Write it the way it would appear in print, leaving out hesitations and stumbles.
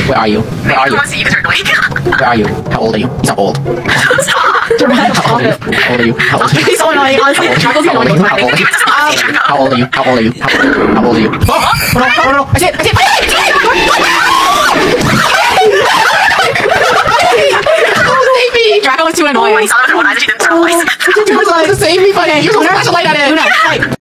Where are you? Where are you? Where are you? How old are you? He's not old. How old are you? How old are you? How old are you? He's so annoying, honestly. Draco's so annoying. How old are you? How old are you? How old are you? Oh, no. I said. Save me! Draco was too annoying. Save me, Funneh! You're so flashlight at it!